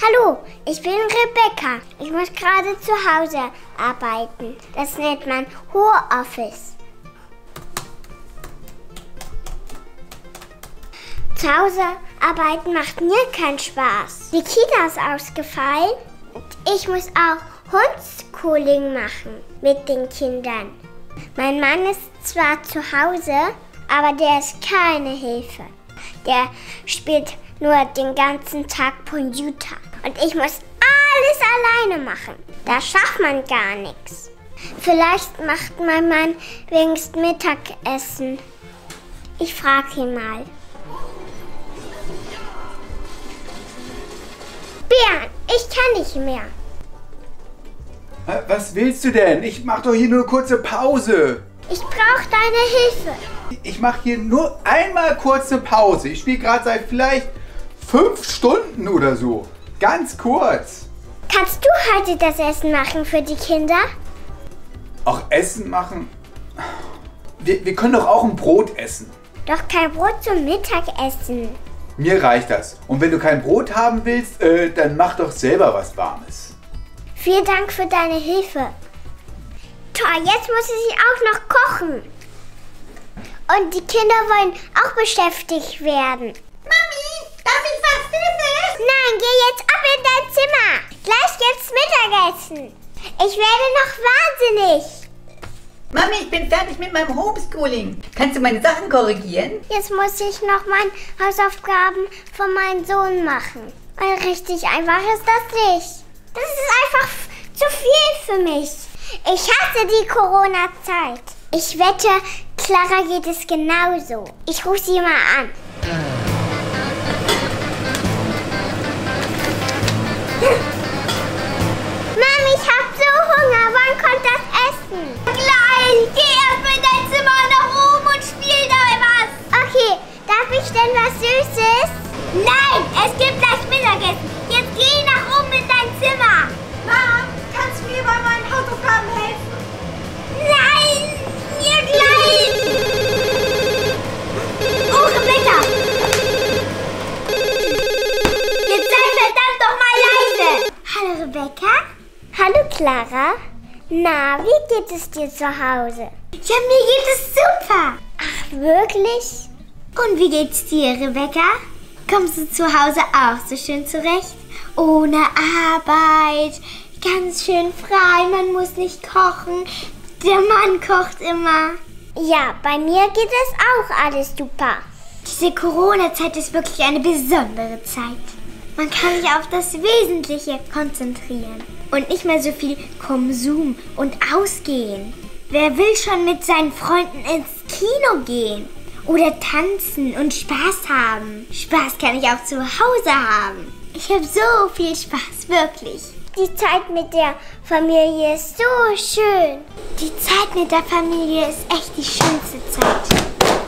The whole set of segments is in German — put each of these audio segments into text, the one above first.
Hallo, ich bin Rebecca. Ich muss gerade zu Hause arbeiten. Das nennt man Homeoffice. Zu Hause arbeiten macht mir keinen Spaß. Die Kita ist ausgefallen und ich muss auch Homeschooling machen mit den Kindern. Mein Mann ist zwar zu Hause, aber der ist keine Hilfe. Der spielt nur den ganzen Tag Computer. Und ich muss alles alleine machen. Da schafft man gar nichts. Vielleicht macht mein Mann wenigstens Mittagessen. Ich frage ihn mal. Björn, ich kann nicht mehr. Was willst du denn? Ich mach doch hier nur kurze Pause. Ich brauche deine Hilfe. Ich mache hier nur einmal kurze Pause. Ich spiele gerade seit vielleicht 5 Stunden oder so. Ganz kurz. Kannst du heute das Essen machen für die Kinder? Auch Essen machen? Wir können doch auch ein Brot essen. Doch kein Brot zum Mittagessen. Mir reicht das. Und wenn du kein Brot haben willst, dann mach doch selber was Warmes. Vielen Dank für deine Hilfe. Toll, jetzt muss ich auch noch kochen. Und die Kinder wollen auch beschäftigt werden. Mami, darf ich was essen? Nein, geh jetzt ab in dein Zimmer. Gleich gibt's Mittagessen. Ich werde noch wahnsinnig. Mami, ich bin fertig mit meinem Homeschooling. Kannst du meine Sachen korrigieren? Jetzt muss ich noch meine Hausaufgaben von meinem Sohn machen. Weil richtig einfach ist das nicht. Das ist einfach zu viel für mich. Ich hasse die Corona-Zeit. Ich wette, Clara geht es genauso. Ich rufe sie mal an. Mami, ich hab so Hunger. Wann kommt das Essen? Gleich. Geh erst in dein Zimmer nach oben und spiel da was. Okay, darf ich denn was Süßes? Nein, es gibt gleich Mittagessen. Jetzt geh nach oben in dein Zimmer. Mom, kannst du mir bei meinen Hausaufgaben helfen? Nein, mir gleich. Oh, Rebecca. Jetzt sei verdammt doch mal leise. Hallo, Rebecca. Hallo, Clara. Na, wie geht es dir zu Hause? Ja, mir geht es super. Ach, wirklich? Und wie geht's dir, Rebecca? Kommst du zu Hause auch so schön zurecht? Ohne Arbeit, ganz schön frei, man muss nicht kochen. Der Mann kocht immer. Ja, bei mir geht es auch alles super. Diese Corona-Zeit ist wirklich eine besondere Zeit. Man kann sich auf das Wesentliche konzentrieren und nicht mehr so viel Konsum und ausgehen. Wer will schon mit seinen Freunden ins Kino gehen? Oder tanzen und Spaß haben. Spaß kann ich auch zu Hause haben. Ich habe so viel Spaß, wirklich. Die Zeit mit der Familie ist so schön. Die Zeit mit der Familie ist echt die schönste Zeit.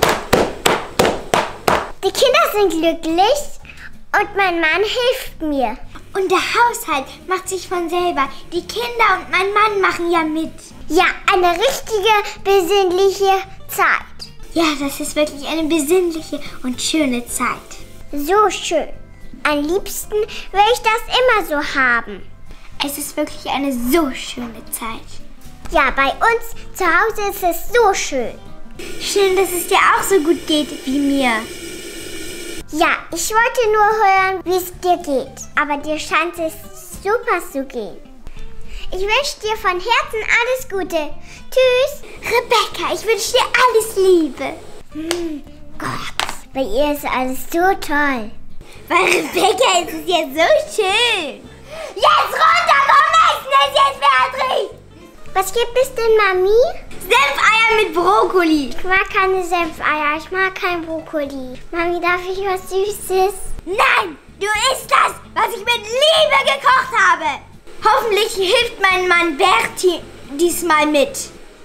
Die Kinder sind glücklich und mein Mann hilft mir. Und der Haushalt macht sich von selber. Die Kinder und mein Mann machen ja mit. Ja, eine richtige, besinnliche Zeit. Ja, das ist wirklich eine besinnliche und schöne Zeit. So schön. Am liebsten will ich das immer so haben. Es ist wirklich eine so schöne Zeit. Ja, bei uns zu Hause ist es so schön. Schön, dass es dir auch so gut geht wie mir. Ja, ich wollte nur hören, wie es dir geht. Aber dir scheint es super zu gehen. Ich wünsche dir von Herzen alles Gute. Tschüss. Rebecca, ich wünsche dir alles Liebe. Gott, bei ihr ist alles so toll. Bei Rebecca ist es jetzt so schön. Jetzt runter vom Essen, es ist jetzt fertig. Was gibt es denn, Mami? Senfeier mit Brokkoli. Ich mag keine Senfeier, ich mag kein Brokkoli. Mami, darf ich was Süßes? Nein, du isst das, was ich mit Liebe gekocht habe. Hoffentlich hilft mein Mann Berti diesmal mit.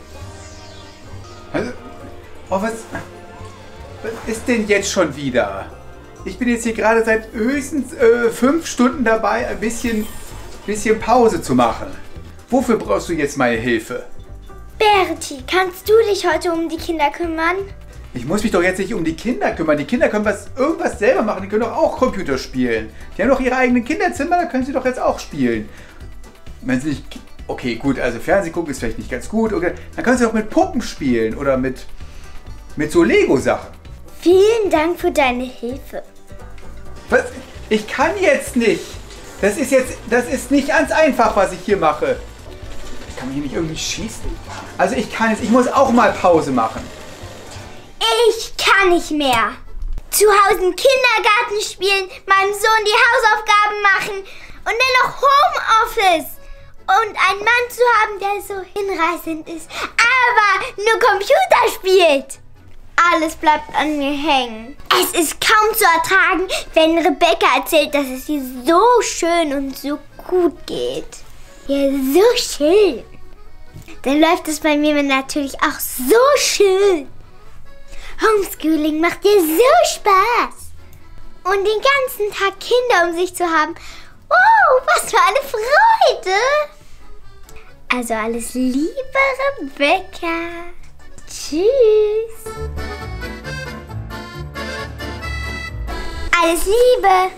Also, oh, was ist denn jetzt schon wieder? Ich bin jetzt hier gerade seit höchstens 5 Stunden dabei, ein bisschen Pause zu machen. Wofür brauchst du jetzt meine Hilfe? Berti, kannst du dich heute um die Kinder kümmern? Ich muss mich doch jetzt nicht um die Kinder kümmern. Die Kinder können irgendwas selber machen. Die können doch auch Computer spielen. Die haben doch ihre eigenen Kinderzimmer, da können sie doch jetzt auch spielen. Wenn sie nicht... Okay, gut, also Fernsehen gucken ist vielleicht nicht ganz gut. Okay, dann können sie doch mit Puppen spielen oder mit so Lego-Sachen. Vielen Dank für deine Hilfe. Was? Ich kann jetzt nicht. Das ist nicht ganz einfach, was ich hier mache. Kann man hier nicht irgendwie schießen? Also ich kann jetzt, ich muss auch mal Pause machen. Ich kann nicht mehr. Zu Hause im Kindergarten spielen, meinem Sohn die Hausaufgaben machen und dann noch Homeoffice. Und einen Mann zu haben, der so hinreißend ist, aber nur Computer spielt. Alles bleibt an mir hängen. Es ist kaum zu ertragen, wenn Rebecca erzählt, dass es ihr so schön und so gut geht. Ja, so schön. Dann läuft es bei mir natürlich auch so schön. Homeschooling macht dir so Spaß. Und den ganzen Tag Kinder um sich zu haben. Oh, was für eine Freude. Also alles Liebe, Rebecca. Tschüss. Alles Liebe.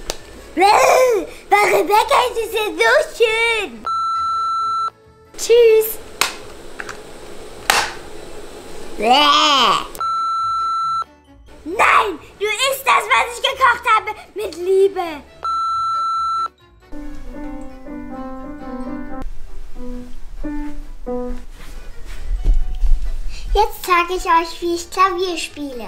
Bei Rebecca ist es ja so schön. Tschüss. Nein, du isst das, was ich gekocht habe, mit Liebe. Jetzt zeige ich euch, wie ich Klavier spiele.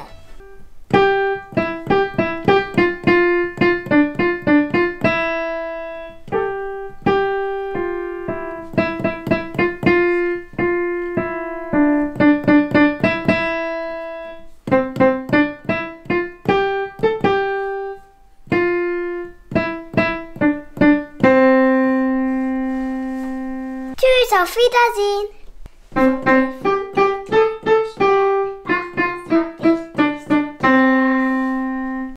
Tschüss, auf Wiedersehen.